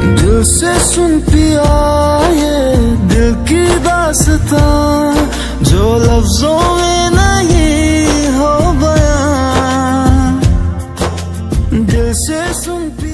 दिल से सुन पिया ये दिल की दास्तां, जो लफ्जों में नहीं हो बयां। दिल से सुन